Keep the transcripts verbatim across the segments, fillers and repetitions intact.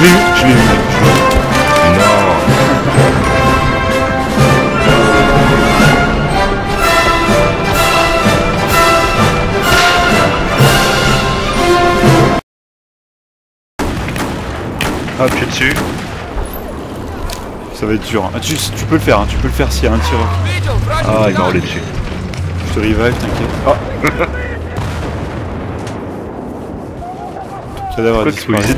l'ai eu, je l'ai eu. Non. Hop, je suis dessus. Ça va être dur. Ah, tu, tu peux le faire, hein. Tu peux le faire s'il y a un tireur. Ah, il m'a roulé dessus. Je te revive, t'inquiète. Oh. Ça devrait disparaître.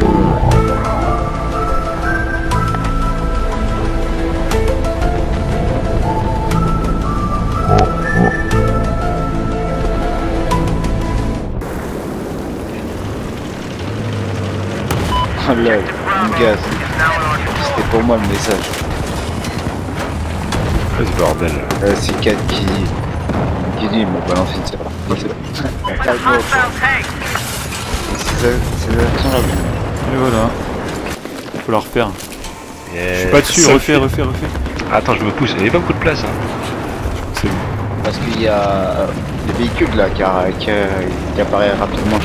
Oh là, une gaz. C'était pour moi le message. Oh, ce bordel. Euh, c'est Kat qui... qui dit, il m'a balancé une serre. C'est l'action là. Et voilà. Faut la refaire. Yeah. Je suis pas dessus, refais, refais, refais. Attends, je me pousse, il n'y a pas beaucoup de place. Hein. C'est bon. Parce qu'il y a des véhicules là qui, qui, qui apparaissent rapidement.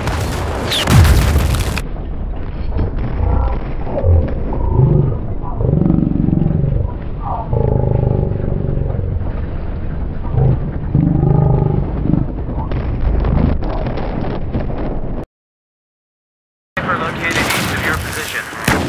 Located east of your position.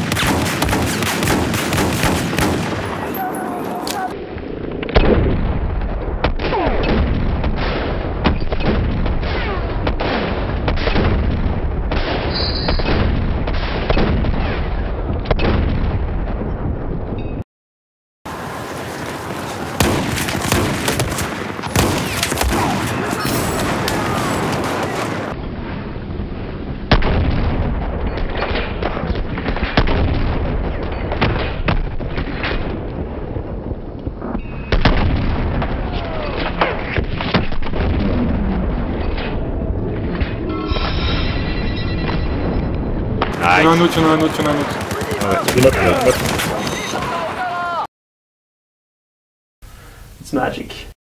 Il y en a un autre, il y en a un autre, il y en a un autre. Ouais, c'est notre, notre. It's magic.